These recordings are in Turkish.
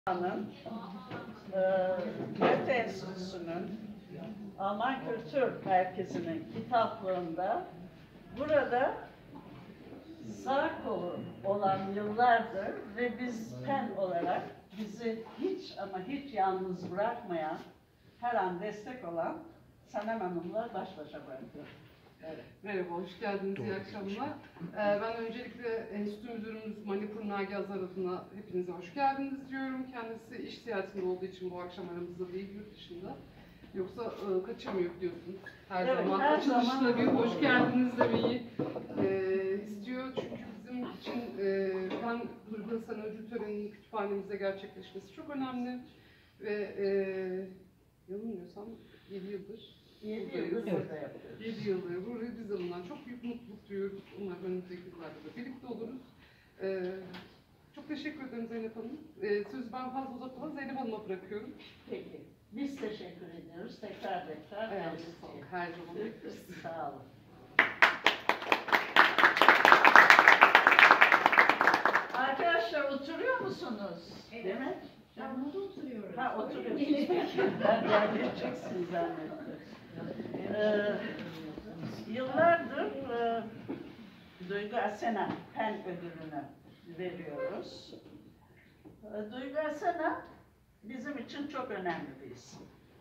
Hanım, Goethe Enstitüsü'nün Alman Kültür Merkezi'nin kitaplığında burada sağ kolu olan yıllardır ve biz PEN olarak bizi hiç ama hiç yalnız bırakmayan, her an destek olan Sanem Hanım'la baş başa bırakıyorum. Evet. Merhaba, hoş geldiniz, iyi akşamlar. Ben öncelikle Enstitü Müdürümüz Manipur Nagi Azar adına hepinize hoş geldiniz diyorum. Kendisi iş seyahatinde olduğu için bu akşam aramızda değil, yurt dışında. Yoksa kaçamıyor biliyorsunuz. Her zaman açılışta bir hoş geldiniz demeyi istiyor. Çünkü bizim için PEN Duygu Hasan ödül töreninin kütüphanemizde gerçekleşmesi çok önemli. Ve yanılmıyorsam 7 yıldır 7 yıldır burada yapıyoruz. 7 yıldır burayı biz alından çok büyük mutluluk duyuyoruz. Umarım önümüzdeki yıllarda da birlikte oluruz. Çok teşekkür ederim Zeynep Hanım. Sözü ben fazla uzatmadan Zeynep Hanım'a bırakıyorum. Peki. Biz teşekkür ediyoruz. Tekrar. Her zaman bekleriz. Sağ olun. Arkadaşlar oturuyor musunuz? Evet. Değil mi? Ben burada oturuyorum. Ha, oturuyorsunuz. Ben yerleşeceksiniz zannettim. Yıllardır Duygu Asena PEN ödülünü veriyoruz. Duygu Asena bizim için çok önemli bir isim.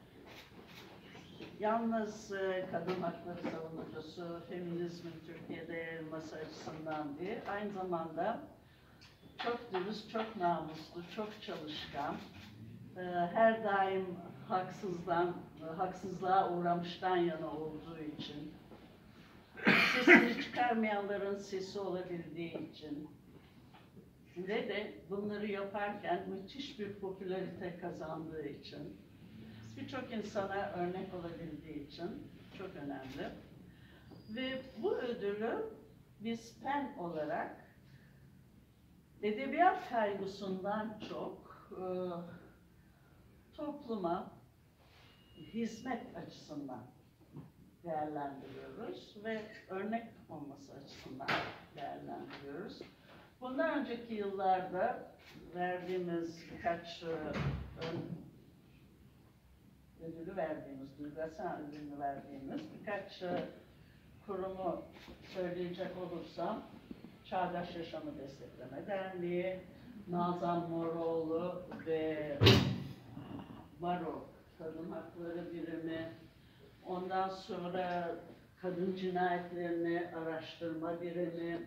Yalnız kadın hakları savunucusu, feminizmin Türkiye'de yayılması açısından değil, aynı zamanda çok dürüst, çok namuslu, çok çalışkan, her daim haksızlığa uğramıştan yana olduğu için, sesini çıkarmayanların sesi olabildiği için ve de bunları yaparken müthiş bir popülarite kazandığı için, birçok insana örnek olabildiği için çok önemli. Ve bu ödülü biz PEN olarak edebiyat kaygısından çok topluma hizmet açısından değerlendiriyoruz ve örnek olması açısından değerlendiriyoruz. Bundan önceki yıllarda verdiğimiz birkaç ödülü verdiğimiz, Duygu Asena ödülünü verdiğimiz birkaç kurumu söyleyecek olursam, Çağdaş Yaşamı Destekleme Derneği, Nazan Moroğlu ve Baro Kadın Hakları Birimi, ondan sonra Kadın Cinayetlerini Araştırma Birimi,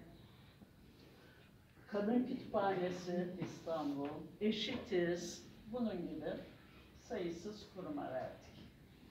Kadın Kütüphanesi İstanbul, Eşitiz, bunun gibi sayısız kuruma verdik.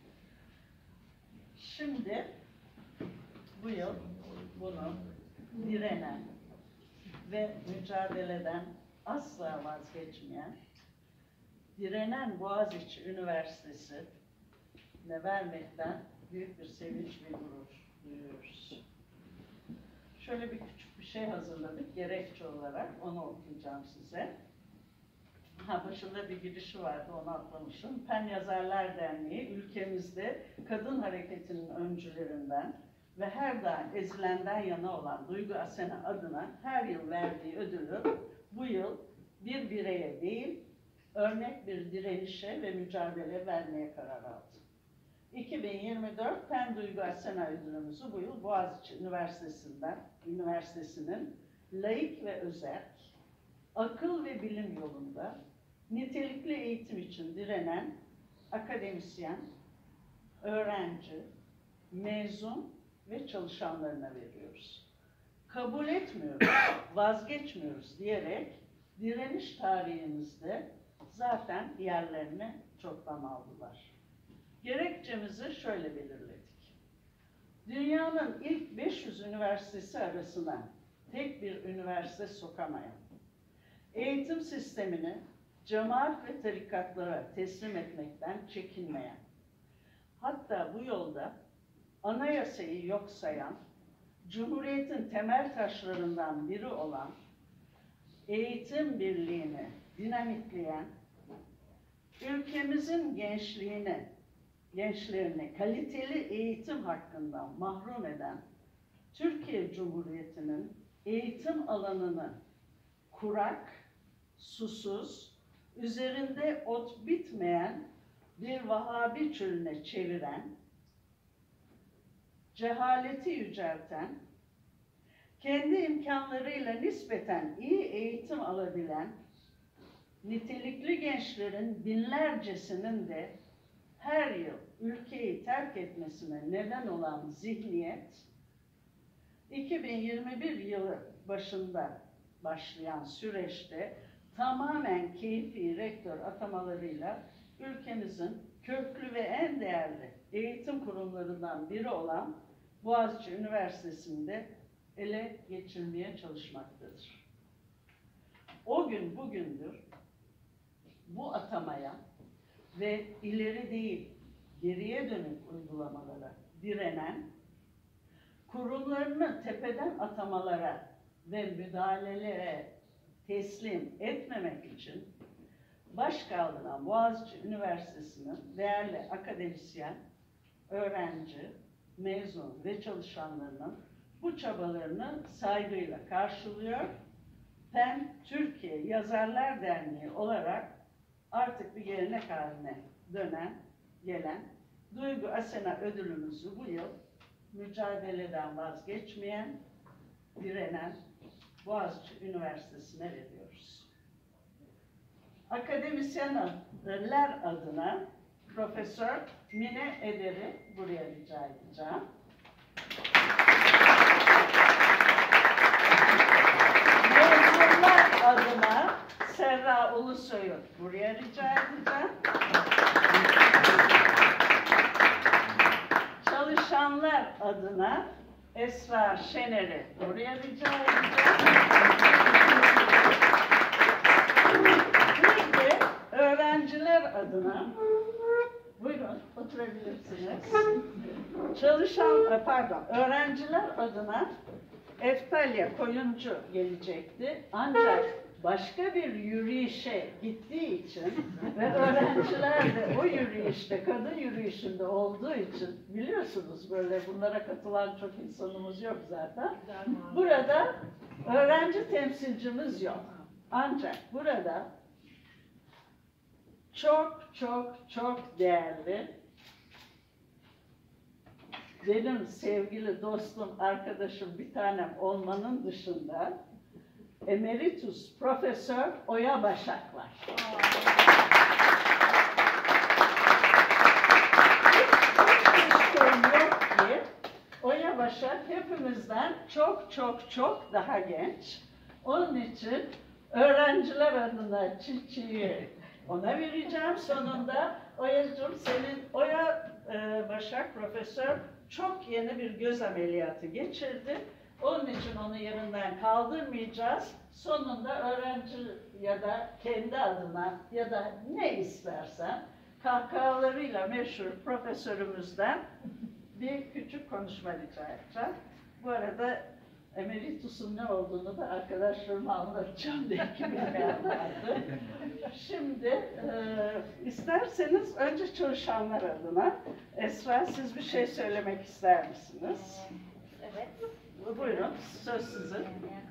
Şimdi bu yıl bunu direnen ve mücadeleden asla vazgeçmeyen, direnen Boğaziçi Üniversitesi'ne vermekten büyük bir sevinç ve gurur duyuyoruz. Şöyle bir küçük bir şey hazırladık, gerekçe olarak onu okuyacağım size. Başında bir girişi vardı, onu atlamışım. PEN Yazarlar Derneği, ülkemizde kadın hareketinin öncülerinden ve her daim ezilenden yana olan Duygu Asena adına her yıl verdiği ödülü bu yıl bir bireye değil, örnek bir direnişe ve mücadele vermeye karar aldı. 2024 PEN Duygu Asena ödülümüzü bu yıl Boğaziçi Üniversitesi'nin laik ve özerk, akıl ve bilim yolunda nitelikli eğitim için direnen akademisyen, öğrenci, mezun ve çalışanlarına veriyoruz. Kabul etmiyoruz, vazgeçmiyoruz diyerek direniş tarihimizde zaten yerlerini çoktan aldılar. Gerekçemizi şöyle belirledik. Dünyanın ilk 500 üniversitesi arasına tek bir üniversite sokamayan, eğitim sistemini cemaat ve tarikatlara teslim etmekten çekinmeyen, hatta bu yolda anayasayı yok sayan, Cumhuriyet'in temel taşlarından biri olan eğitim birliğini dinamitleyen, ülkemizin gençlerini kaliteli eğitim hakkından mahrum eden Türkiye Cumhuriyeti'nin eğitim alanını kurak, susuz, üzerinde ot bitmeyen bir Vahabi çölüne çeviren, cehaleti yücelten, kendi imkanlarıyla nispeten iyi eğitim alabilen, nitelikli gençlerin binlercesinin de her yıl ülkeyi terk etmesine neden olan zihniyet, 2021 yılı başında başlayan süreçte tamamen keyfi rektör atamalarıyla ülkemizin köklü ve en değerli eğitim kurumlarından biri olan Boğaziçi Üniversitesi'nde ele geçirmeye çalışmaktadır. O gün bugündür bu atamaya ve ileri değil, geriye dönük uygulamalara direnen, kurumlarını tepeden atamalara ve müdahalelere teslim etmemek için baş kaldıran Boğaziçi Üniversitesi'nin değerli akademisyen, öğrenci, mezun ve çalışanlarının bu çabalarını saygıyla karşılıyor. PEN Türkiye Yazarlar Derneği olarak artık bir gelenek haline gelen Duygu Asena ödülümüzü bu yıl mücadeleden vazgeçmeyen, direnen Boğaziçi Üniversitesi'ne veriyoruz. Akademisyenler adına Profesör Mine Eder'i buraya rica edeceğim. Mezunlar adına Serra Ulusoy'u buraya rica edeceğim. Çalışanlar adına Esra Şener'i buraya rica edeceğim. Bir de öğrenciler adına, buyurun oturabilirsiniz. Öğrenciler adına Eftalya Koyuncu gelecekti. Ancak başka bir yürüyüşe gittiği için ve öğrenciler de o yürüyüşte, kadın yürüyüşünde olduğu için, biliyorsunuz böyle bunlara katılan çok insanımız yok zaten. Burada öğrenci temsilcimiz yok. Ancak burada çok değerli, benim sevgili dostum, arkadaşım, bir tanem olmanın dışında Emeritus Profesör Oya Başak var. Hiç yok ki Oya Başak hepimizden çok daha genç. Onun için öğrenciler adına çiçeği ona vereceğim sonunda. Oya'cığım, senin Oya Başak Profesör çok yeni bir göz ameliyatı geçirdi. Onun için onu yerinden kaldırmayacağız. Sonunda öğrenci ya da kendi adına ya da ne istersen kahkahalarıyla meşhur profesörümüzden bir küçük konuşma rica edeceğim. Bu arada Emeritus'un ne olduğunu da arkadaşlarıma anlatacağım diye ki bilmeyen vardı. Şimdi isterseniz önce çalışanlar adına Esra, siz bir şey söylemek ister misiniz? Evet. Buyurun, söz sizin.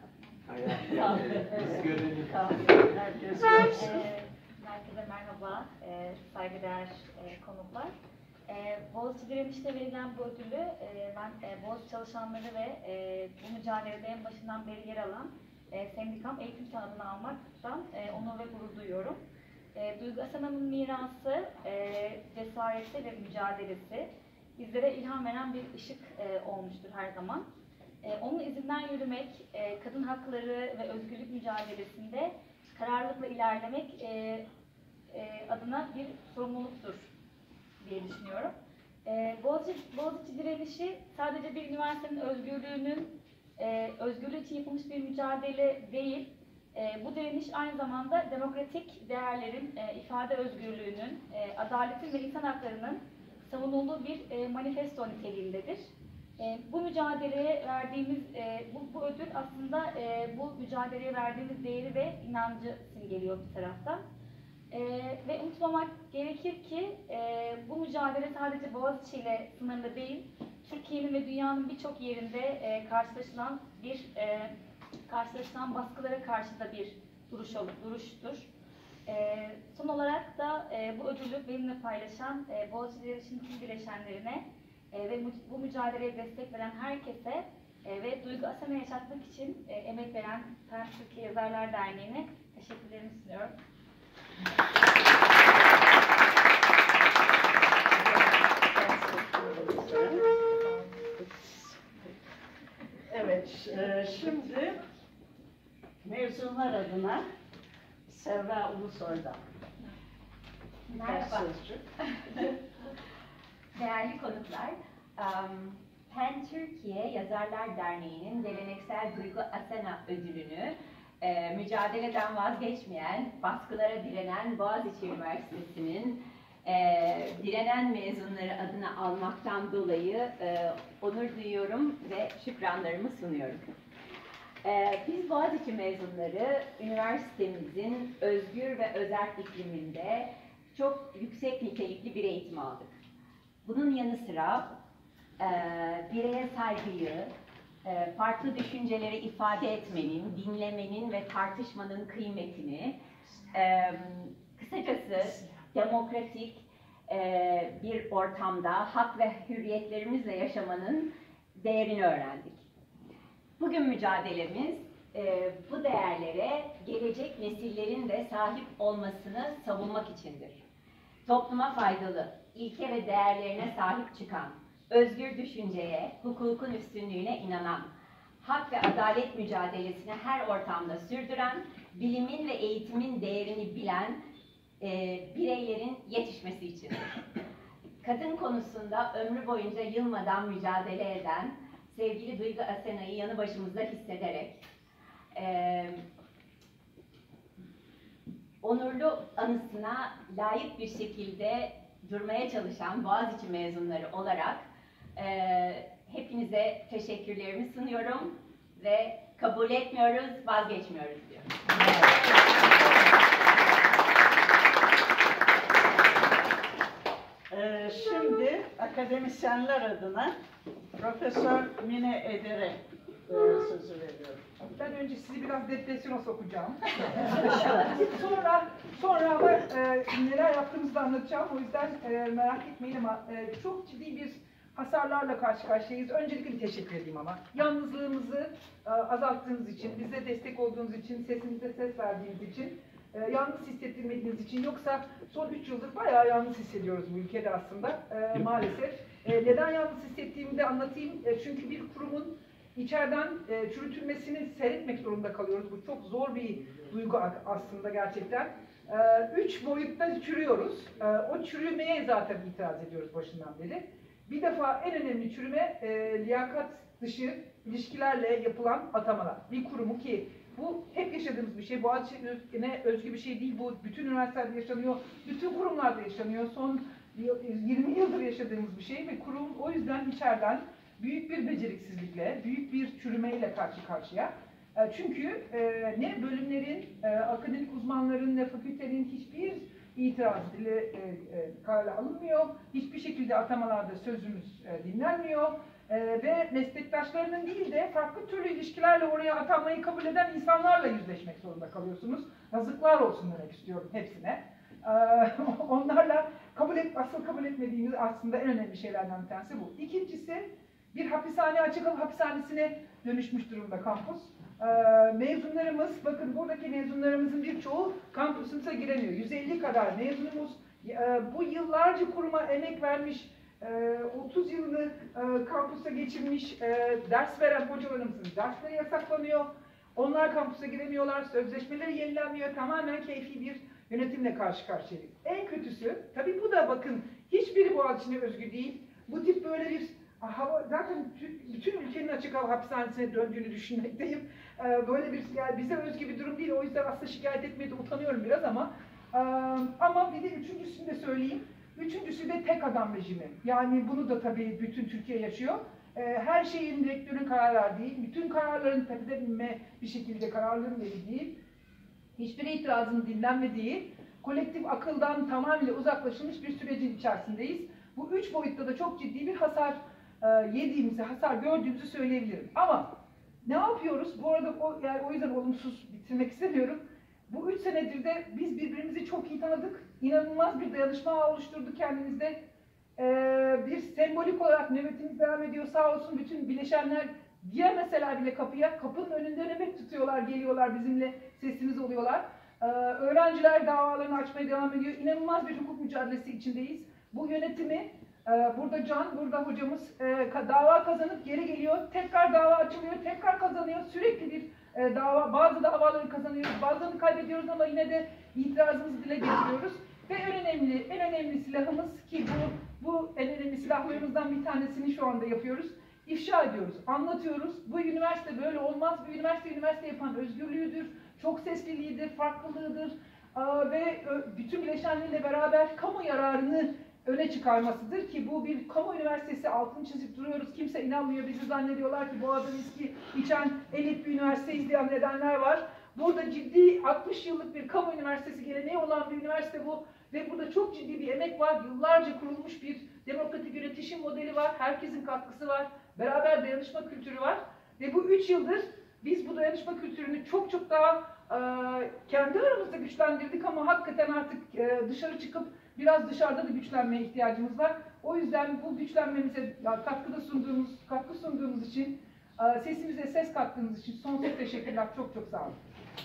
Herkese merhaba, saygıdeğer konuklar. Boğaziçi Direniş'te verilen bu ödülü ben Boğaziçi çalışanları ve bu mücadelede en başından beri yer alan sendikam eğitim sanatını almaktan onur ve gurur duyuyorum. Duygu Asena'nın mirası, cesareti ve mücadelesi bizlere ilham veren bir ışık olmuştur her zaman. Onun izinden yürümek, kadın hakları ve özgürlük mücadelesinde kararlılıkla ilerlemek adına bir sorumluluktur diye düşünüyorum. Boğaziçi Direnişi sadece bir üniversitenin özgürlüğü için yapılmış bir mücadele değil. Bu direniş aynı zamanda demokratik değerlerin, ifade özgürlüğünün, adaletin ve insan haklarının savunulduğu bir manifesto niteliğindedir. Bu mücadeleye verdiğimiz, bu ödül aslında bu mücadeleye verdiğimiz değeri ve inancı simgeliyor bir taraftan. Ve unutmamak gerekir ki bu mücadele sadece Boğaziçi ile sınırlı değil, Türkiye'nin ve dünyanın birçok yerinde karşılaşılan baskılara karşı da bir duruştur. Son olarak da bu ödülü benimle paylaşan Boğaziçi Direnişi'nin tüm bileşenlerine ve bu mücadeleye destek veren herkese ve Duygu Asena'yı yaşatmak için emek veren PEN Türkiye Yazarlar Derneği'ne teşekkürlerimi sunuyorum. Evet, şimdi mezunlar adına Serra Ulusoy'dan birkaç Merhaba. sözcük. Değerli konuklar, PEN Türkiye Yazarlar Derneği'nin geleneksel Duygu Asena ödülünü mücadeleden vazgeçmeyen, baskılara direnen Boğaziçi Üniversitesi'nin direnen mezunları adına almaktan dolayı onur duyuyorum ve şükranlarımı sunuyorum. Biz Boğaziçi mezunları üniversitemizin özgür ve özerk ikliminde çok yüksek nitelikli bir eğitim aldık. Bunun yanı sıra bireye saygıyı, farklı düşünceleri ifade etmenin, dinlemenin ve tartışmanın kıymetini, kısacası demokratik bir ortamda hak ve hürriyetlerimizle yaşamanın değerini öğrendik. Bugün mücadelemiz bu değerlere gelecek nesillerin de sahip olmasını savunmak içindir. Topluma faydalı, ilke ve değerlerine sahip çıkan, özgür düşünceye, hukukun üstünlüğüne inanan, hak ve adalet mücadelesini her ortamda sürdüren, bilimin ve eğitimin değerini bilen bireylerin yetişmesi içindir. Kadın konusunda ömrü boyunca yılmadan mücadele eden sevgili Duygu Asena'yı yanı başımızda hissederek onurlu anısına layık bir şekilde durmaya çalışan Boğaziçi mezunları olarak hepinize teşekkürlerimi sunuyorum ve kabul etmiyoruz, vazgeçmiyoruz diyorum. Şimdi akademisyenler adına Profesör Mine Eder'e sözü veriyorum. Ben önce sizi biraz depresyona sokacağım. sonra ama neler yaptığımızı da anlatacağım. O yüzden merak etmeyin ama çok ciddi bir hasarlarla karşı karşıyayız. Öncelikle bir teşekkür edeyim ama. Yalnızlığımızı azalttığınız için, bize destek olduğunuz için, sesimize ses verdiğiniz için, yalnız hissettirmediğiniz için. Yoksa son 3 yıldır bayağı yalnız hissediyoruz bu ülkede aslında maalesef. Neden yalnız hissettiğimi de anlatayım. Çünkü bir kurumun İçeriden çürütülmesini seyretmek zorunda kalıyoruz. Bu çok zor bir duygu aslında gerçekten. 3 boyutta çürüyoruz. O çürümeye zaten itiraz ediyoruz başından beri. Bir defa en önemli çürüme liyakat dışı ilişkilerle yapılan atamalar. Bir kurumu ki bu hep yaşadığımız bir şey. Boğaziçi'ne özgü bir şey değil. Bu bütün üniversitelerde yaşanıyor. Bütün kurumlarda yaşanıyor. Son 20 yıldır yaşadığımız bir şey ve kurum o yüzden içeriden büyük bir beceriksizlikle, büyük bir çürümeyle karşı karşıya. Çünkü ne bölümlerin, akademik uzmanların, ne fakültenin hiçbir itiraz dili kale alınmıyor. Hiçbir şekilde atamalarda sözümüz dinlenmiyor. Ve meslektaşlarının değil de farklı türlü ilişkilerle oraya atanmayı kabul eden insanlarla yüzleşmek zorunda kalıyorsunuz. Yazıklar olsun demek istiyorum hepsine. Onlarla asıl kabul etmediğimiz aslında en önemli şeylerden bir tanesi bu. İkincisi, bir hapishane, açık hava hapishanesine dönüşmüş durumda kampüs. Mezunlarımız, bakın buradaki mezunlarımızın birçoğu kampüsümüze giremiyor. 150 kadar mezunumuz bu yıllarca kuruma emek vermiş, 30 yılını kampüste geçirmiş, ders veren hocalarımızın dersleri yasaklanıyor. Onlar kampüse giremiyorlar, sözleşmeleri yenilenmiyor, tamamen keyfi bir yönetimle karşı karşıyayız. En kötüsü, tabii bu da bakın hiçbiri Boğaziçi'ne özgü değil. Bu tip böyle bir zaten bütün ülkenin açık hava hapishanesine döndüğünü düşünmekteyim. Böyle bir yani bize özgü bir durum değil. O yüzden aslında şikayet etmeye de utanıyorum biraz ama bir de üçüncüsünü de söyleyeyim. Üçüncüsü de tek adam rejimi. Yani bunu da tabii bütün Türkiye yaşıyor. Her şeyin rektörün karar verdiği, bütün kararların tepede binme bir şekilde kararların verildiği, hiçbir itirazın dinlenmediği, kolektif akıldan tamamıyla uzaklaşılmış bir sürecin içerisindeyiz. Bu üç boyutta da çok ciddi bir hasar yediğimizi, hasar gördüğümüzü söyleyebilirim. Ama ne yapıyoruz? Bu arada o yüzden olumsuz bitirmek istemiyorum. Bu 3 senedir de biz birbirimizi çok iyi tanıdık. İnanılmaz bir dayanışma ağı oluşturduk kendimizde. Bir sembolik olarak nöbetimiz devam ediyor. Sağ olsun bütün bileşenler giremeseler bile kapıya, kapının önünde nöbet tutuyorlar, geliyorlar bizimle sesimiz oluyorlar. Öğrenciler davalarını açmaya devam ediyor. İnanılmaz bir hukuk mücadelesi içindeyiz. Bu yönetimi, burada Can, burada hocamız dava kazanıp geri geliyor. Tekrar dava açılıyor, tekrar kazanıyor. Sürekli bir dava, bazı davaları kazanıyoruz, bazılarını kaybediyoruz ama yine de itirazımızı dile getiriyoruz. Ve en önemli silahımız ki bu en önemli silahlarımızdan bir tanesini şu anda yapıyoruz. İfşa ediyoruz, anlatıyoruz. Bu üniversite böyle olmaz. Bu üniversite yapan özgürlüğüdür, çok sesliliğidir, farklılığıdır ve bütün bileşenleriyle beraber kamu yararını öne çıkarmasıdır ki bu bir kamu üniversitesi, altını çizip duruyoruz. Kimse inanmıyor, bizi zannediyorlar ki Boğaz'ın viski içen elit bir üniversiteyiz diyen nedenler var. Burada ciddi 60 yıllık bir kamu üniversitesi geleneği olan bir üniversite bu ve burada çok ciddi bir emek var. Yıllarca kurulmuş bir demokratik iletişim modeli var. Herkesin katkısı var. Beraber dayanışma kültürü var. Ve bu 3 yıldır biz bu dayanışma kültürünü çok daha kendi aramızda güçlendirdik ama hakikaten artık dışarı çıkıp biraz dışarıda da güçlenmeye ihtiyacımız var. O yüzden bu güçlenmemize katkı sunduğumuz için, sesimize ses kattığınız için sonsuz teşekkürler. Çok sağ olun.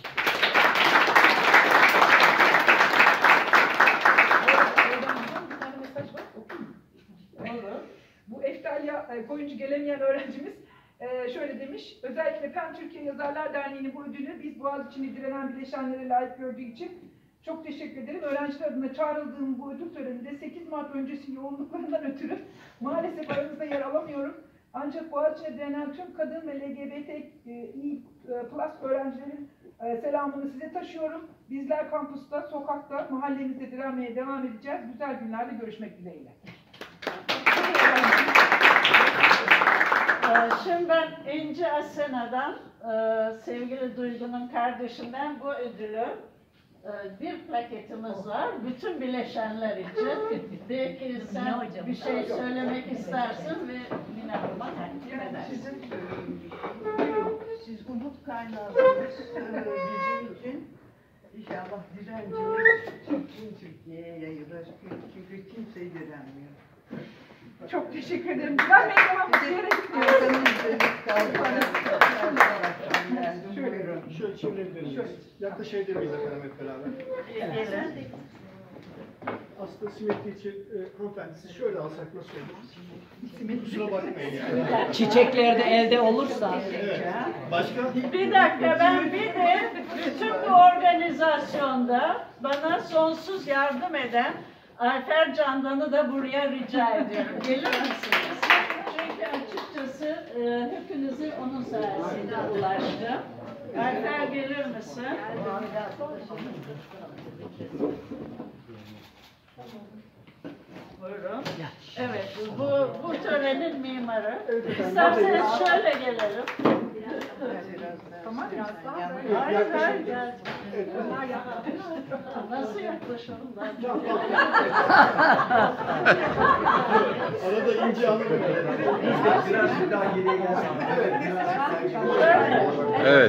Bir tane mesaj var. Okuyayım mı? Bu Eftalya Koyuncu gelemeyen öğrencimiz şöyle demiş. Özellikle PEN Türkiye Yazarlar Derneği'nin bu ödülü biz Boğaziçi'ni direnen bileşenlere layık gördüğü için çok teşekkür ederim. Öğrenciler adına çağrıldığım bu ödül töreninde 8 Mart öncesi yoğunluklarından ötürü maalesef aranızda yer alamıyorum. Ancak Boğaziçi'ne direnen tüm kadın ve LGBTİ+ öğrencilerin selamını size taşıyorum. Bizler kampüste, sokakta, mahallemizde direnmeye devam edeceğiz. Güzel günlerde görüşmek dileğiyle. Şimdi ben İnci Asena'dan, sevgili Duygu'nun kardeşinden bu ödülü, bir plaketimiz var, bütün bileşenler için. Belki sen bir şey söylemek istersin ve Mine Hanım'a takdim edersin. Siz umut kaynağısınız bizim için. İnşallah direnciniz bütün Türkiye'ye yayılır. Çünkü kimse direnmiyor. Çok teşekkür ederim. Direnmeye devam Şöyle çevirebiliriz. Yaklaşabilir miyiz efendim hep beraber? Gelin. Aslında simetri için hanımefendi siz şöyle alsak nasıl olur? Kusura bakmayın yani. Çiçekler de elde olursa. Evet. Başka? Bir dakika, ben bir de bütün bu organizasyonda bana sonsuz yardım eden Ayfer Candan'ı da buraya rica ediyorum. Gelir misiniz? Çünkü açıkçası hepinizi onun sayesinde ulaştım. Ayfer gelir misin? Buyurun. Evet, bu törenin mimarı. İsterseniz şöyle gelelim. Tamam, biraz daha. Hayır, gel. Nasıl yaklaşalım? Arada ince alırım. Biraz daha geriye gelsin. Evet.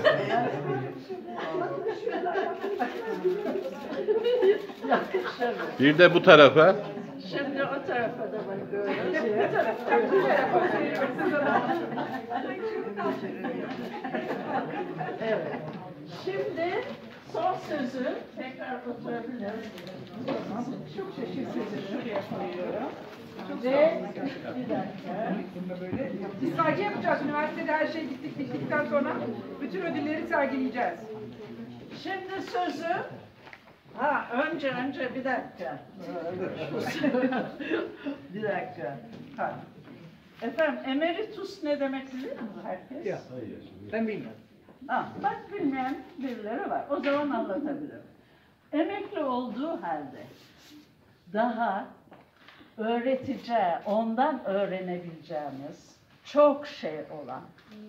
Bir de bu tarafa. Şimdi o tarafa da bakıyoruz. Evet. Şimdi son sözü tekrar oturabiliriz. Çok teşekkür ederim. Şuraya koyuyorum. Ve bir dakika. Biz sergi yapacağız. Üniversitede her şey bittikten sonra bütün ödülleri sergileyeceğiz. Şimdi sözü önce bir dakika. Bir dakika. Ha. Efendim emeritus ne demek biliyor mu herkes? Ben bilmiyorum. Bak bilmeyen birileri var. O zaman anlatabilirim. Emekli olduğu halde daha öğreteceği, ondan öğrenebileceğimiz çok şey olan,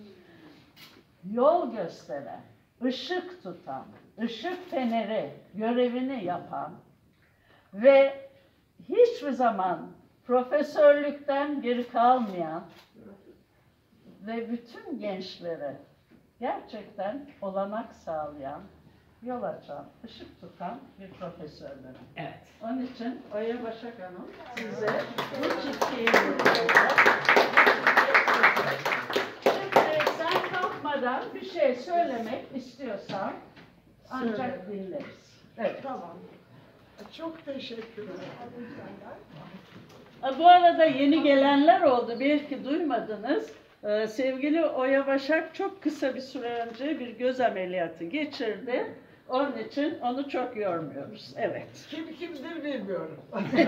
yol gösteren, ışık tutan, ışık feneri görevini yapan ve hiçbir zaman profesörlükten geri kalmayan ve bütün gençlere gerçekten olanak sağlayan yol açan, ışık tutan bir profesörlerim. Evet. Onun için Oya Başak Hanım size bu çiftliği veriyorum. Şimdi sen kalkmadan bir şey söylemek istiyorsan ancak dinleriz. Evet. Tamam. Çok teşekkür ederim. Bu arada yeni gelenler oldu. Belki duymadınız. Sevgili Oya Başak çok kısa bir süre önce bir göz ameliyatı geçirdi. Onun için onu çok yormuyoruz. Evet. Kim kimdir bilmiyorum.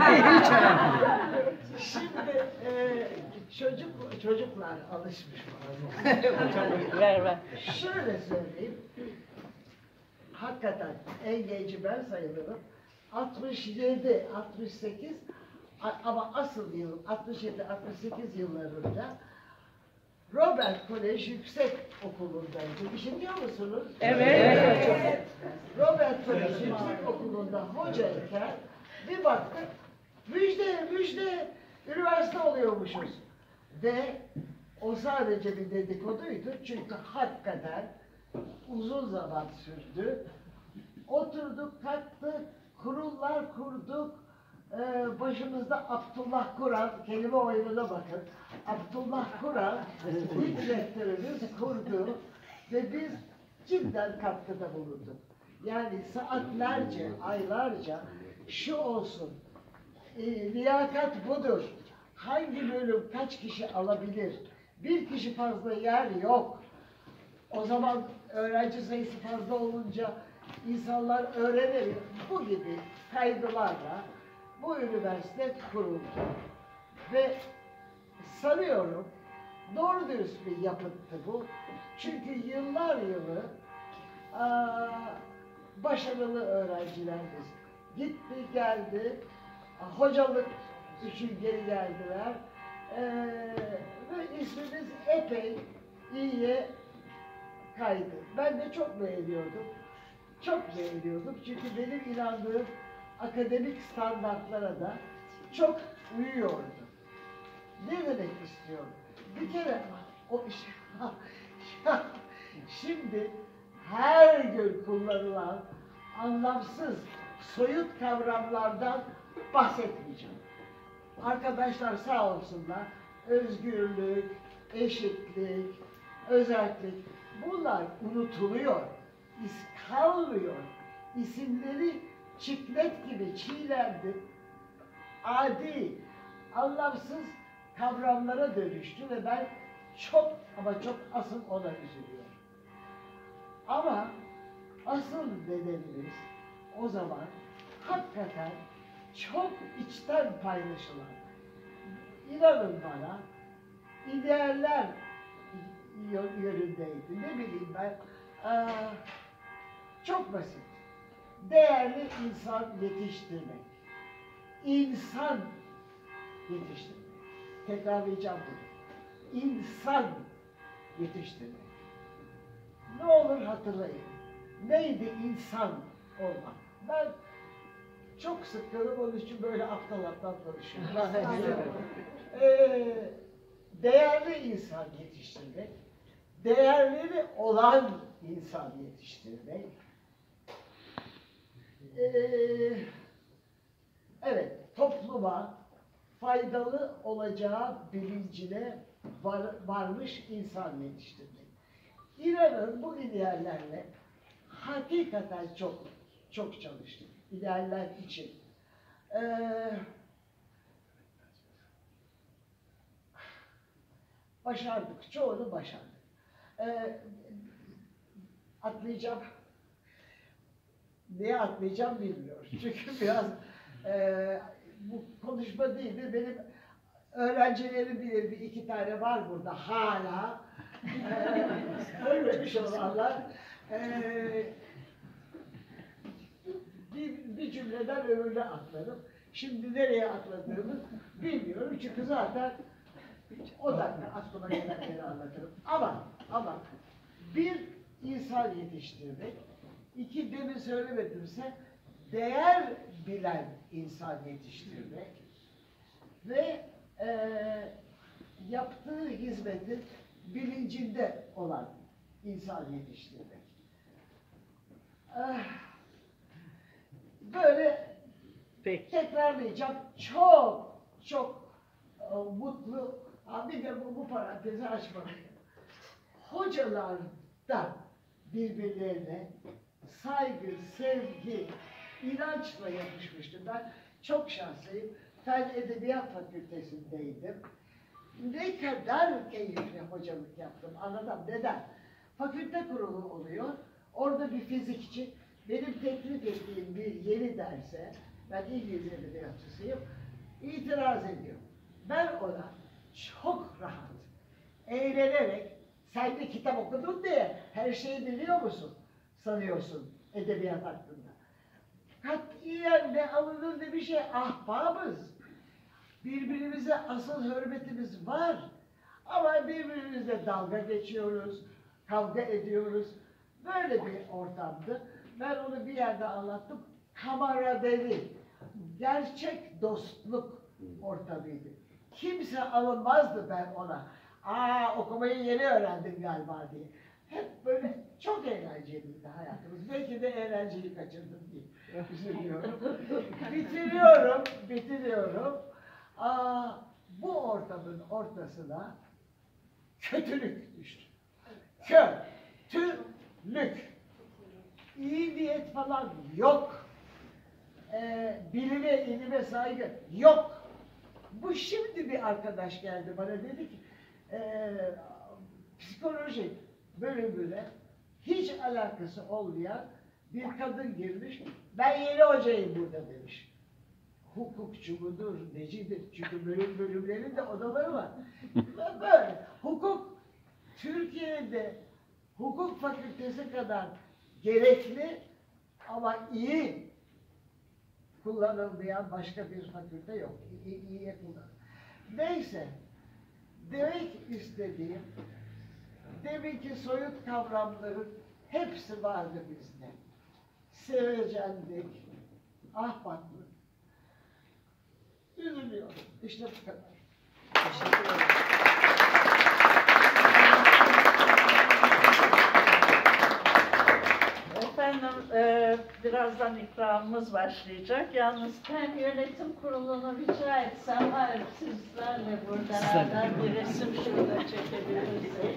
Şimdi çocuklar alışmış bana. Ver. Şöyle söyleyeyim. Hakikaten en genci ben sayılırım. 67, 68 ama asıl yıl 67, 68 yıllarında Robert Kolej Yüksek Okulu'ndaydı. İşitiyor musunuz? Evet. Robert Kolej Yüksek Okulu'nda hocayken bir baktık, müjde, üniversite oluyormuşuz. Ve o sadece bir dedikoduydu çünkü hakikaten uzun zaman sürdü. Oturduk, kalktık, kurullar kurduk. Başımızda Abdullah Kural, kelime oyununa bakın. Abdullah Kural, ilk rektörümüz kurdu ve biz cidden katkıda bulunduk. Yani saatlerce, aylarca şu olsun, liyakat budur, hangi bölüm kaç kişi alabilir, bir kişi fazla yer yok. O zaman öğrenci sayısı fazla olunca insanlar öğrenir. Bu gibi kaygılarla bu üniversite kuruldu. Ve sanıyorum doğru dürüst bir yapıttı bu. Çünkü yıllar yılı başarılı öğrencilerimiz gitti geldi. Hocalık için geri geldiler. Ve ismimiz epey iyiye kaydı. Ben de çok beğeniyordum. Çok beğeniyordum çünkü benim inandığım akademik standartlara da çok uyuyordu. Ne demek istiyorum? Bir kere o iş şimdi her gün kullanılan anlamsız soyut kavramlardan bahsetmeyeceğim. Arkadaşlar sağ olsunlar, özgürlük, eşitlik, özellik, bunlar unutuluyor, iz kalmıyor. İsimleri çiklet gibi çiğnendi, adi, anlamsız kavramlara dönüştü ve ben çok ama çok asıl ona üzülüyorum. Ama asıl nedenimiz o zaman hakikaten çok içten paylaşılan, inanın bana, idealler yönündeydi. Ne bileyim ben, çok basit. Değerli insan yetiştirmek. İnsan yetiştirmek. Tekrarlayacağım bunu. İnsan yetiştirmek. Ne olur hatırlayın. Neydi insan olmak? Ben çok sıkıldım, onun için böyle aptal konuşuyorum. Değerli insan yetiştirmek, değerleri olan insan yetiştirmek. Evet, topluma faydalı olacağı bilincine varmış insan yetiştirmek. İnanın bu ideallerle hakikaten çok çalıştık. İdealler için. Başardık, çoğunu başardık. Atlayacağım. Niye atlayacağım bilmiyorum. Çünkü biraz bu konuşma değildir. Benim öğrencilerim bilir, bir iki tane var burada hala. Ölmemiş olanlar. Bir cümleden öbürüne atlarım. Şimdi nereye atladığımı bilmiyorum. Çünkü zaten o dakika aklıma gelenleri anlatırım. Ama bir insan yetiştirmek, iki demin söylemedimse değer bilen insan yetiştirmek ve yaptığı hizmetin bilincinde olan insan yetiştirmek. Böyle Peki. tekrarlayacağım. Çok çok mutlu. Bir de bu parantezi açmalıyım. Hocalar da birbirlerine saygı, sevgi, inançla yapışmıştı. Ben çok şanslıyım. Fen Edebiyat Fakültesindeydim. Ne kadar keyifli hocalık yaptım. Anladım. Neden? Fakülte kurulu oluyor. Orada bir fizikçi benim teklif ettiğim bir yeni derse, ben İngiliz edebiyatçısıyım, itiraz ediyor. Ben ona çok rahat, eğlenerek, sen de kitap okudun diye her şeyi biliyor musun sanıyorsun edebiyat hakkında. Katiyen ne alınır ne bir şey, ahbabız. Birbirimize asıl hürmetimiz var. Ama birbirimizle dalga geçiyoruz, kavga ediyoruz. Böyle bir ortamdı. Ben onu bir yerde anlattım. Kamaraderi, gerçek dostluk ortamıydı. Kimse alınmazdı ben ona. Okumayı yeni öğrendim galiba diye. Hep böyle çok eğlenceliydi hayatımız. Belki de eğlenceyi kaçırdım diye üzülüyorum. bitiriyorum. Bu ortamın ortasına kötülük düştü. Kötülük. İyi niyet falan yok. Bilime, ilime saygı yok. Bu şimdi bir arkadaş geldi bana dedi ki psikoloji bölümüne hiç alakası olmayan bir kadın girmiş. Ben yeni hocayım burada demiş. Hukukçu mudur, necidir? Çünkü bölümlerin de odaları var. Böyle. Hukuk, Türkiye'de hukuk fakültesi kadar gerekli ama iyi kullanılmayan başka bir fakülte yok. İyiye kullanılır. Neyse, demek istediğim, deminki soyut kavramların hepsi vardı bizde. Sevecenlik, ahbaplık. Üzülüyorum. İşte bu kadar. Teşekkür ederim. Efendim, birazdan ikramımız başlayacak. Yalnız ben yönetim kurulunu rica etsem, sizlerle burada bir resim şurada çekebilirsek.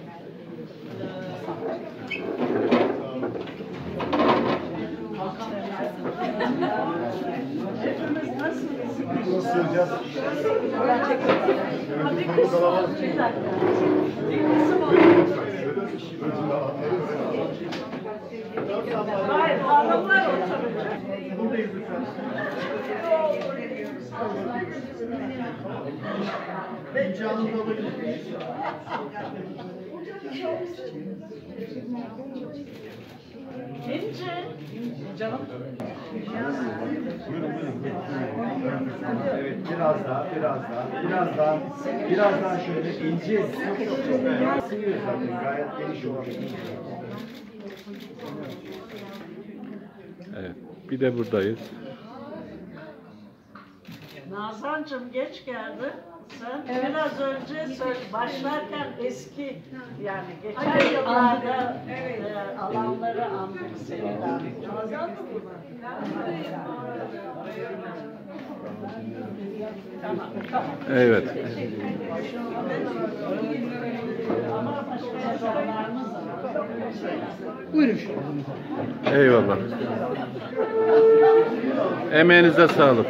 Hepimiz nasılız? Sığacağız. Bir kısmı, bir dakika. Bir kısmı hayır, hanımlar oturacak. Buradayız lütfen. Ricanızı alabilir miyiz? İnci. Canım. Evet, biraz daha şöyle ince. Çok sığıyor zaten, gayet geniş olabilir. Evet. Bir de buradayız. Nazancığım geç geldin. Sen biraz önce başlarken eski yani geçen yıllarda alanları andık seninle. Nazan mı bu? Tamam. Evet. Ama başka yalanlarımız var. Buyurun. Eyvallah. Emeğinize sağlık.